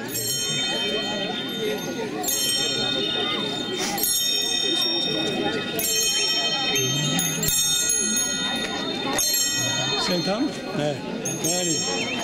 Sem tam? Ne. Ne.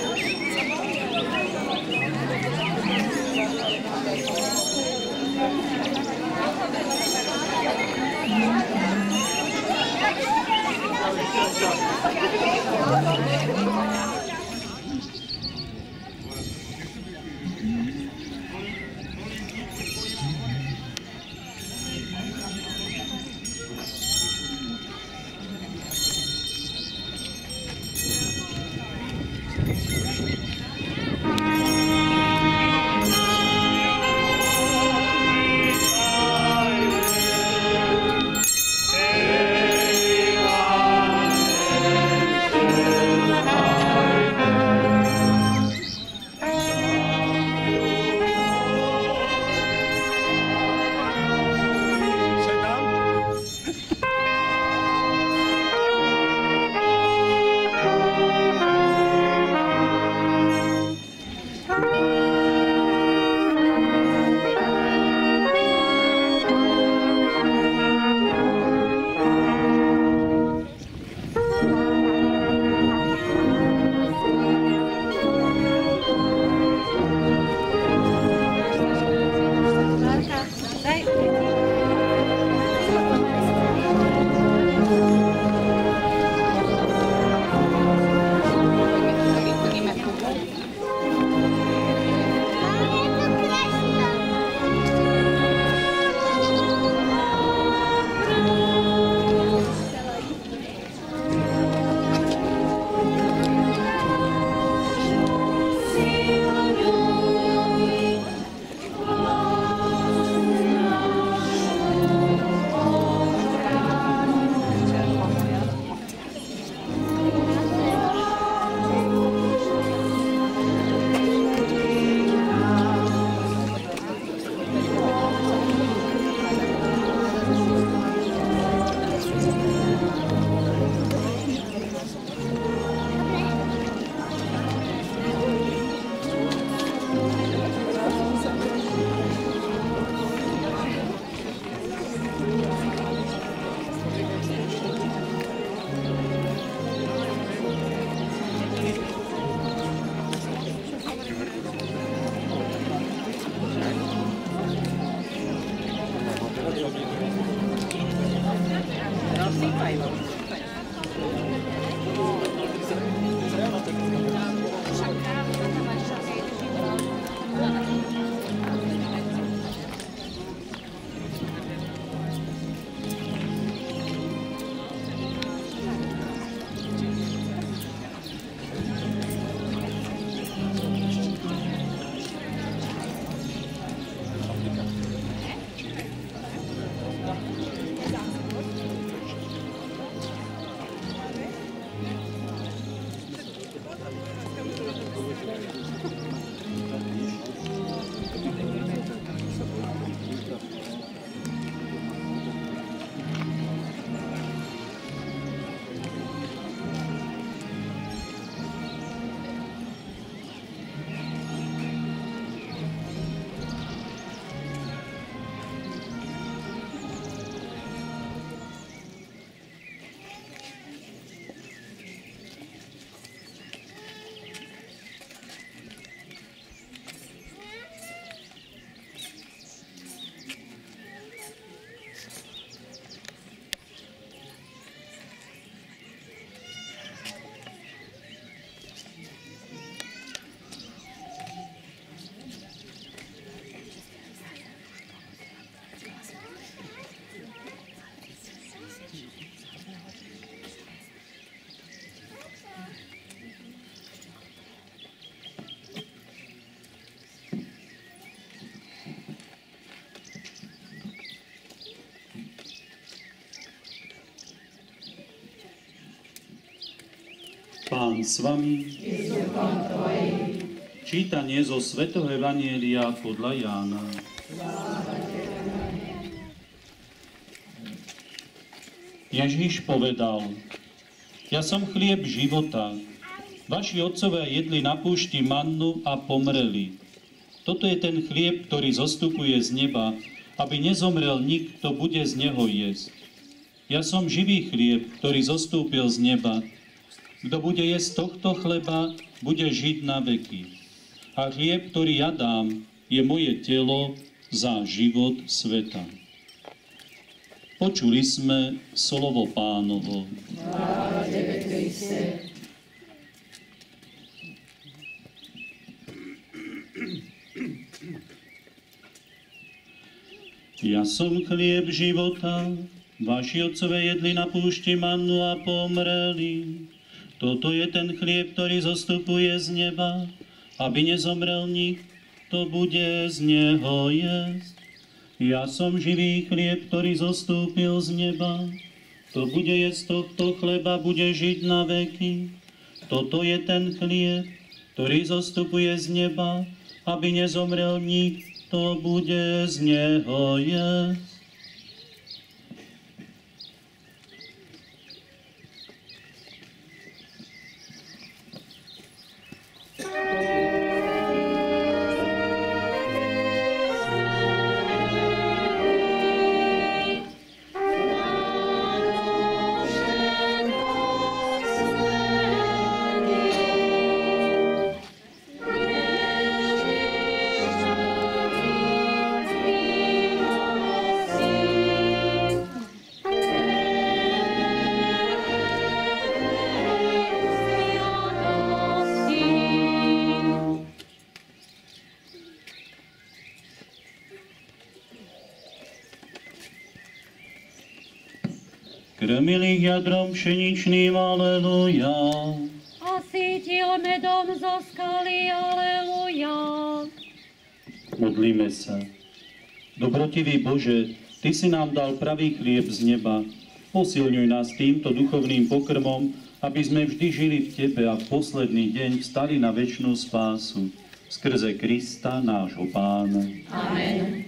Pán s vami. Čítanie zo Svätého Evanjelia podľa Jána. Ježiš povedal: Ja som chlieb života. Vaši otcovia jedli na púšti mannu a pomreli. Toto je ten chlieb, ktorý zostupuje z neba, aby nezomrel nik, kto bude z neho jesť. Ja som živý chlieb, ktorý zostúpil z neba. Kto bude jesť tohto chleba, bude žiť na veky. A chlieb, ktorý ja dám, je moje telo za život sveta. Počuli sme slovo Pánovo. Chvála tebe, Kriste. Ja som chlieb života, vaši otcovia jedli na púšti mannu a pomreli. Toto je ten chlieb, ktorý zostupuje z neba, aby nezomrel nik, kto bude z neho jesť. Ja som živý chlieb, ktorý zostúpil z neba. Kto bude jesť tohto chleba, bude žiť na veky. Toto je ten chlieb, ktorý zostupuje z neba, aby nezomrel nik, kto bude z neho jesť. Krmil ich jadrom pšeničným, aleluja. A sítil medom zo skaly, aleluja. Modlíme sa. Dobrotivý Bože, Ty si nám dal pravý chlieb z neba. Posilňuj nás týmto duchovným pokrmom, aby sme vždy žili v Tebe a v posledný deň vstali na večnú spásu. Skrze Krista, nášho Pána. Amen.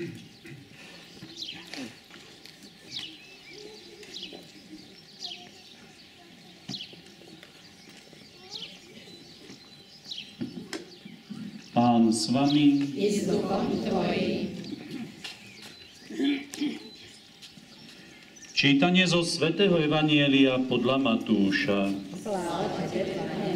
Pán s vami. I s duchom tvojím. Čítanie zo svätého Evanjelia podľa Matúša. Sláva tebe, Pane.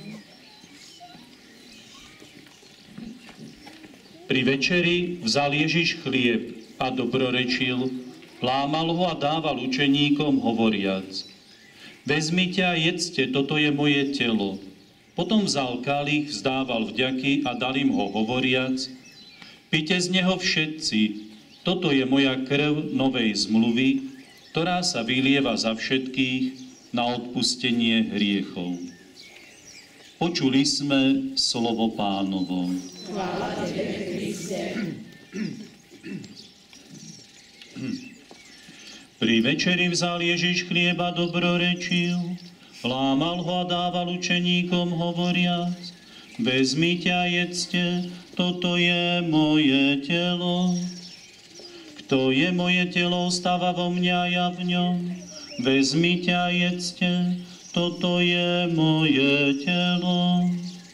Pri večeri vzal Ježiš chlieb a dobrorečil, lámal ho a dával učeníkom hovoriac: Vezmite a jedzte, toto je moje telo. Potom vzal kalich, vzdával vďaky a dal im ho hovoriac: Pite z neho všetci, toto je moja krv novej zmluvy, ktorá sa vylieva za všetkých na odpustenie hriechov. Počuli sme slovo Pánovo. Chvála tebe, Kriste. Pri večeri vzal Ježiš chlieb a dobrorečil, lámal ho a dával učeníkom hovoriac: Vezmite a jedzte, toto je moje telo. Kto je moje telo, ostáva vo mňa a ja v ňom. Vezmite a jedzte, toto je moje telo.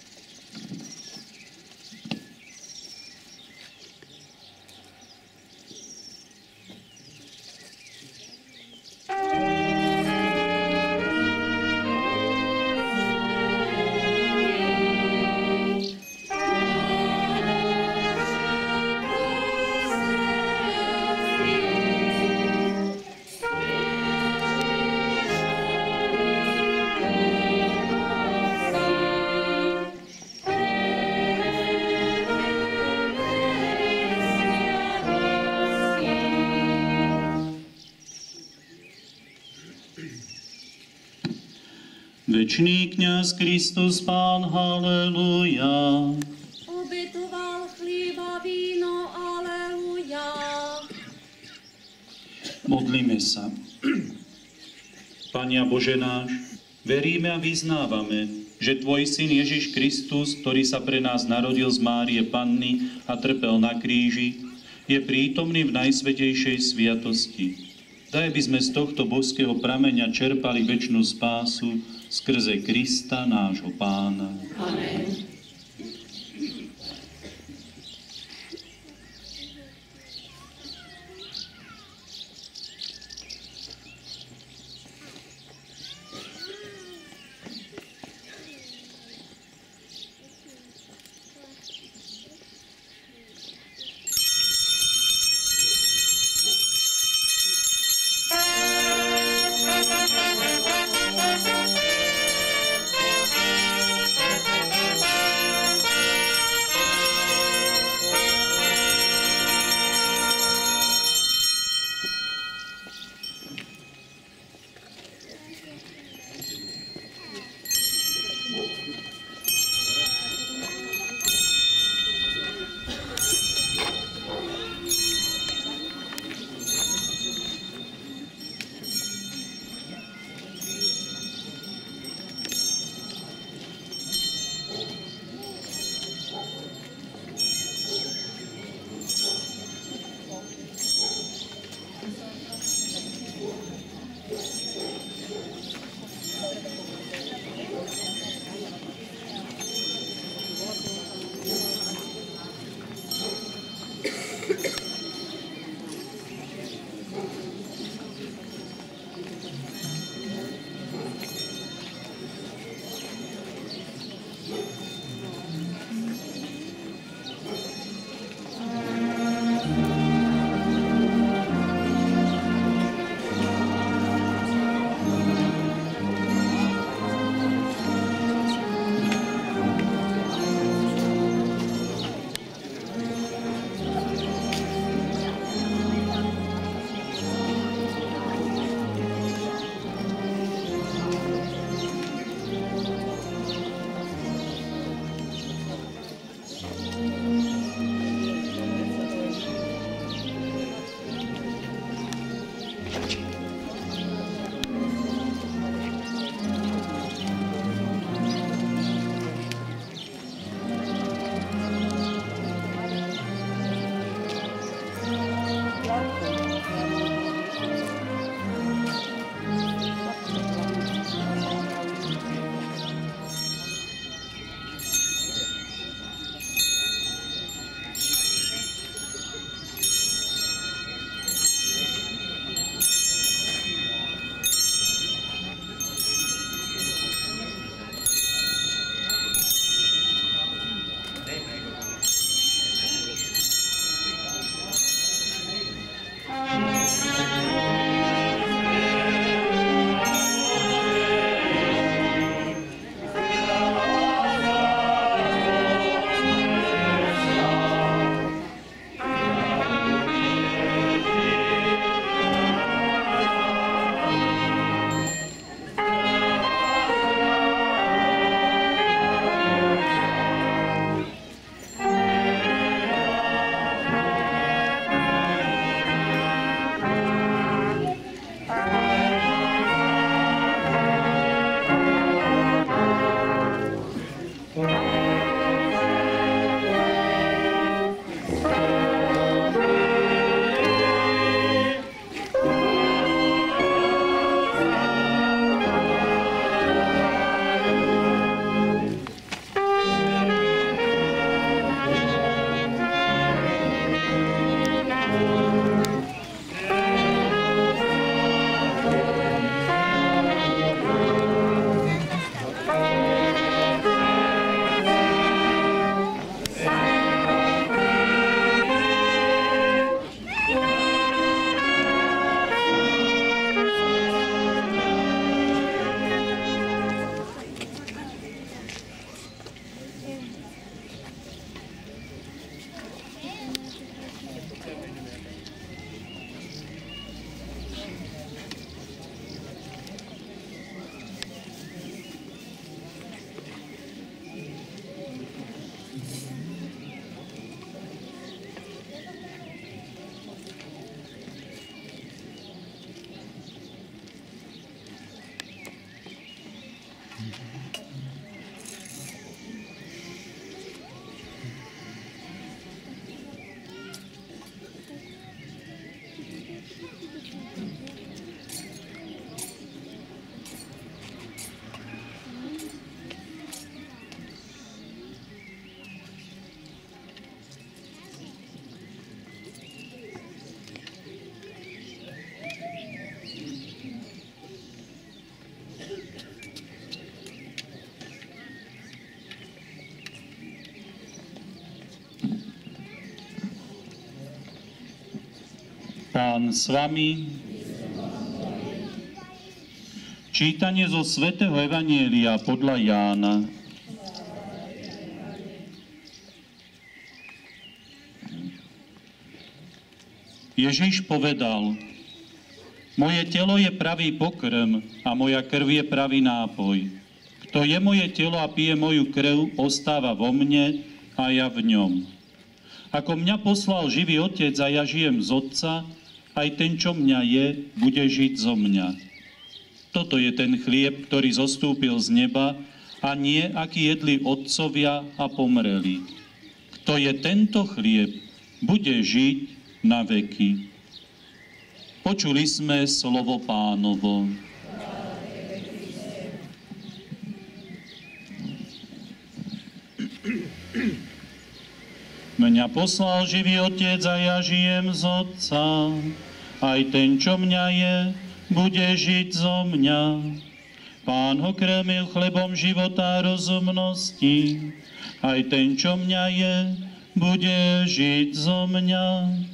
Večný kňaz Kristus Pán, haleluja. Obetoval chlieba, víno, aleluja. Modlíme sa. Pane Bože náš, veríme a vyznávame, že Tvoj Syn Ježiš Kristus, ktorý sa pre nás narodil z Márie Panny a trpel na kríži, je prítomný v najsvätejšej sviatosti. Daj, by sme z tohto božského prameňa čerpali večnú spásu skrze Krista, nášho Pána. Amen. Pán s vami. Čítanie zo svätého Evanjelia podľa Jána. Ježiš povedal: Moje telo je pravý pokrm a moja krv je pravý nápoj. Kto je moje telo a pije moju krv, ostáva vo mne a ja v ňom. Ako mňa poslal živý Otec a ja žijem z Otca, aj ten, čo mňa je, bude žiť zo mňa. Toto je ten chlieb, ktorý zostúpil z neba, a nie, aký jedli otcovia a pomreli. Kto je tento chlieb, bude žiť na veky. Počuli sme slovo Pánovo. Mňa poslal živý Otec a ja žijem z Otca. Aj ten, čo mňa je, bude žiť zo mňa. Pán ho krmil chlebom života a rozumnosti. Aj ten, čo mňa je, bude žiť zo mňa.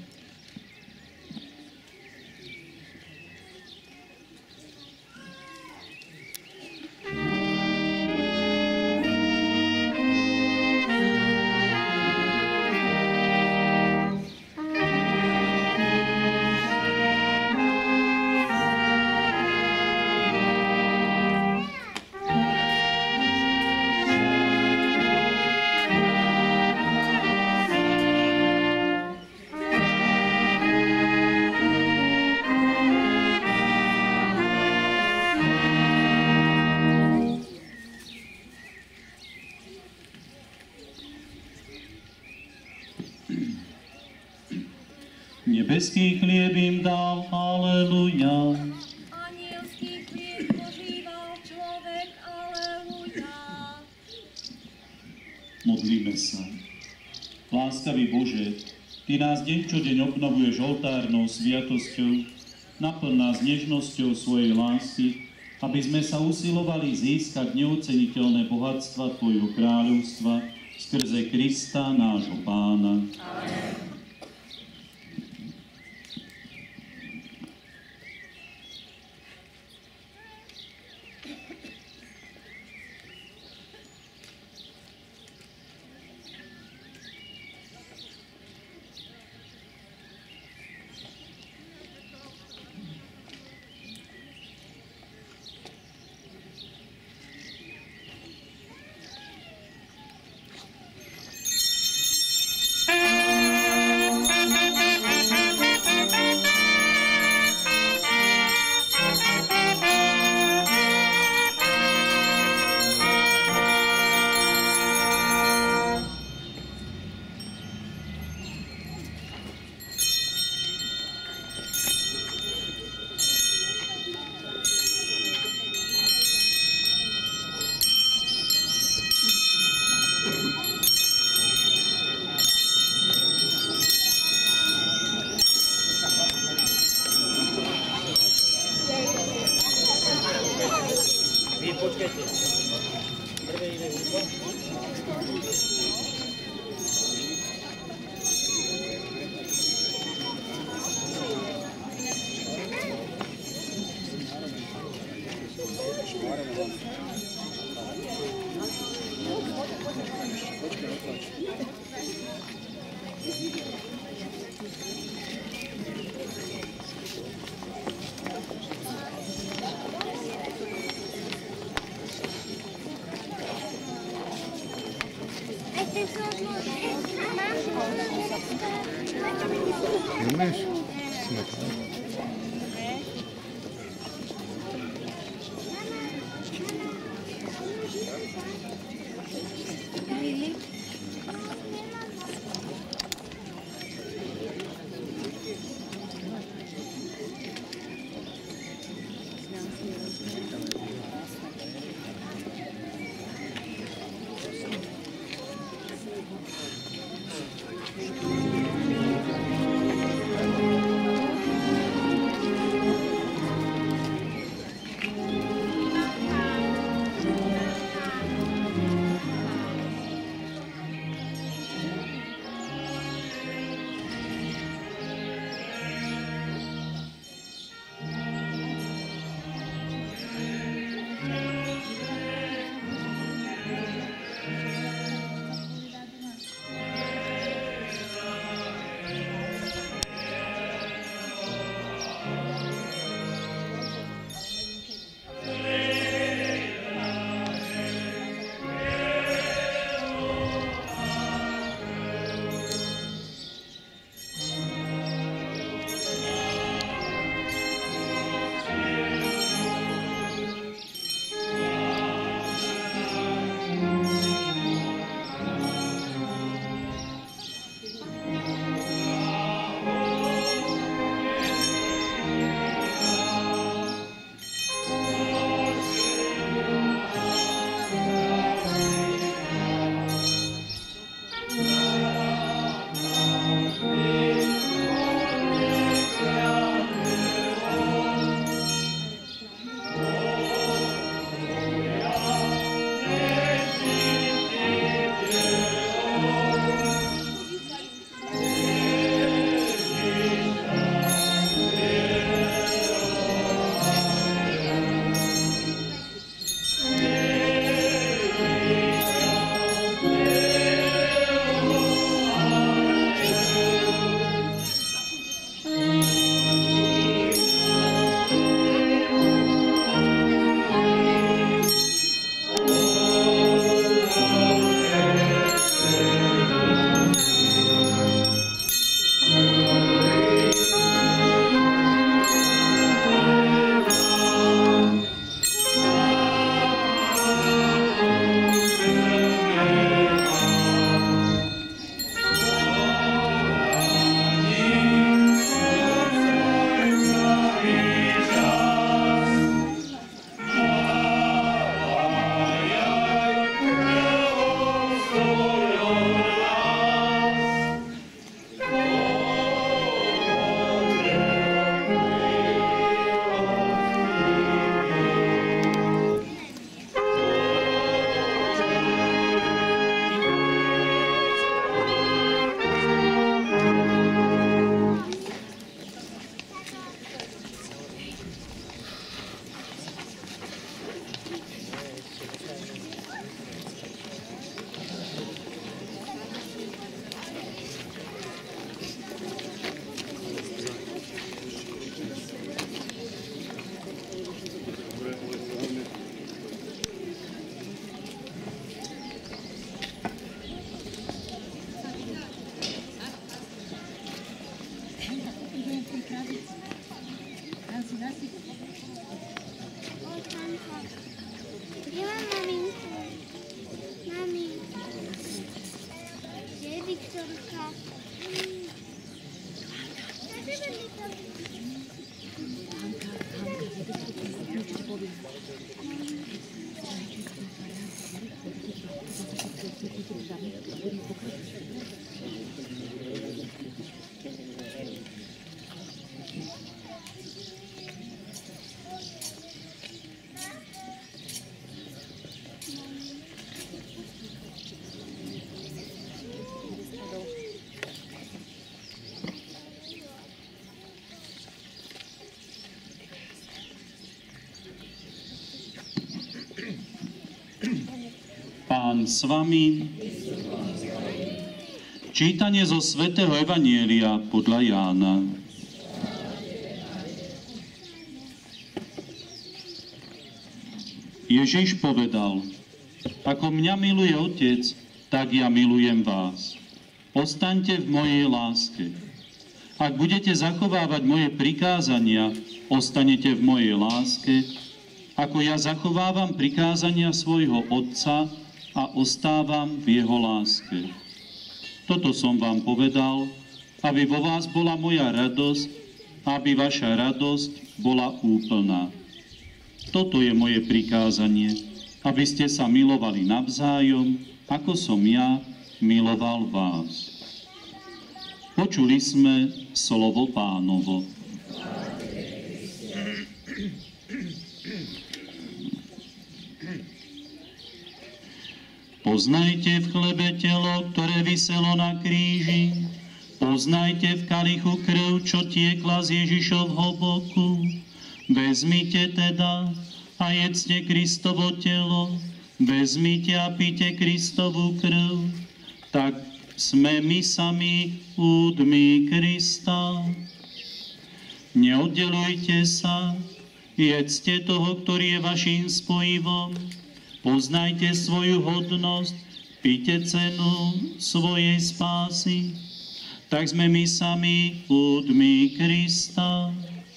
Nebeský chlieb im dal, aleluja. Anielský chlieb požíval človek, aleluja. Modlíme sa. Láskavý Bože, Ty nás deň čo deň obnovuješ oltárnou sviatosťou, naplň nás nežnosťou svojej lásky, aby sme sa usilovali získať neoceniteľné bohatstva Tvojho kráľovstva skrze Krista, nášho Pána. Amen. Kde mám maminku? Mami. Kde je Viktorka? Pán s vami. Čítanie zo svätého Evanjelia podľa Jána. Ježiš povedal: Ako mňa miluje Otec, tak ja milujem vás. Ostaňte v mojej láske. Ak budete zachovávať moje prikázania, ostanete v mojej láske, ako ja zachovávam prikázania svojho Otca a ostávam v jeho láske. Toto som vám povedal, aby vo vás bola moja radosť, aby vaša radosť bola úplná. Toto je moje prikázanie, aby ste sa milovali navzájom, ako som ja miloval vás. Počuli sme slovo Pánovo. Poznajte v chlebe telo, ktoré viselo na kríži. Poznajte v kalichu krv, čo tiekla z Ježišovho boku. Vezmite teda a jedzte Kristovo telo. Vezmite a pite Kristovu krv. Tak sme my sami údmi Krista. Neoddelujte sa, jedzte toho, ktorý je vaším spojivom. Poznajte svoju hodnosť, píte cenu svojej spásy, tak sme my sami údmi Krista.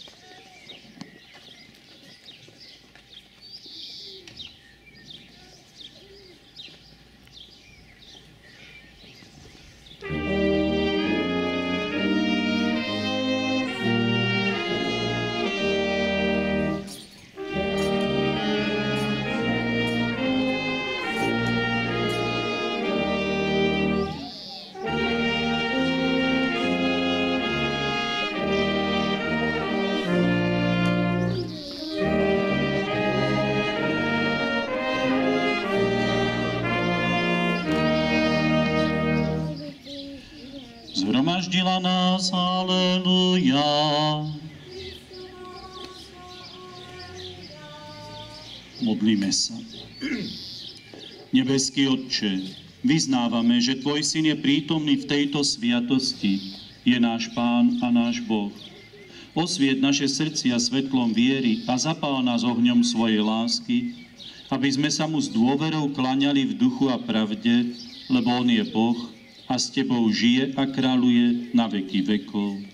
Zhromaždila nás, aleluja. Modlíme sa. Nebeský Otče, vyznávame, že Tvoj Syn je prítomný v tejto sviatosti. Je náš Pán a náš Boh. Osviet naše srdcia svetlom viery a zapál nás ohňom svojej lásky, aby sme sa mu s dôverou klaňali v duchu a pravde, lebo on je Boh a s Tebou žije a kráľuje na veky vekov.